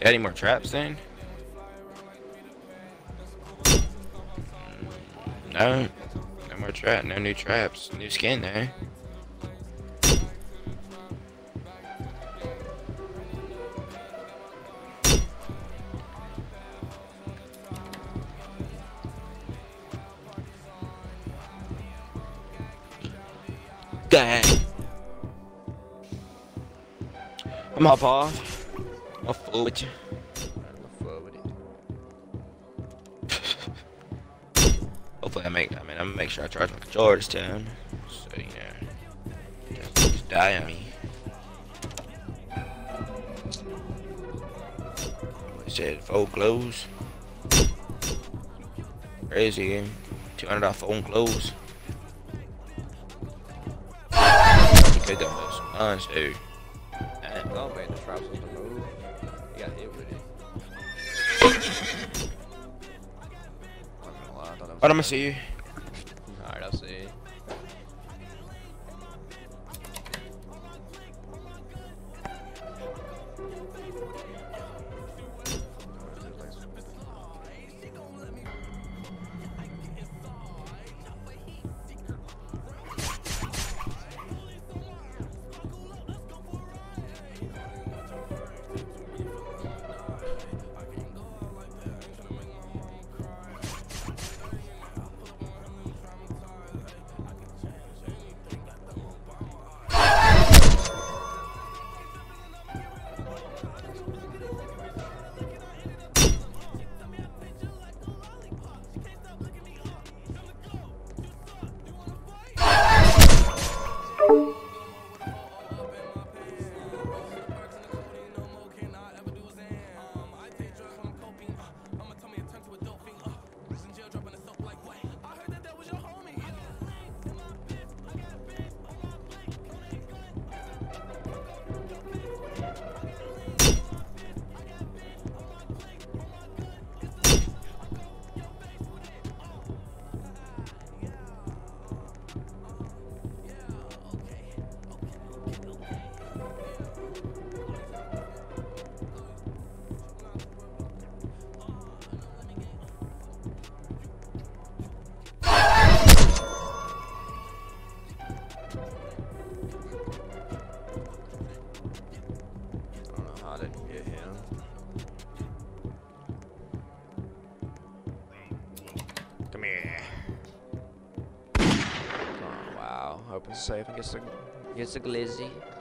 Got any more traps then? No. No more trap. No new traps. New skin there. Dang. I'm hop off. I'll fool with you. Hopefully I'm gonna make sure I charge my controller this time. So, you know, just die on me. What said, full clothes. Crazy game. $200 phone clothes. You could go for some guns, dude. Oh man, the trap supposed to move. You got hit with it. Alright, I'm gonna see you. Alright, I'll see you. Come here. Oh, wow. Hoping to save and gets the glizzy.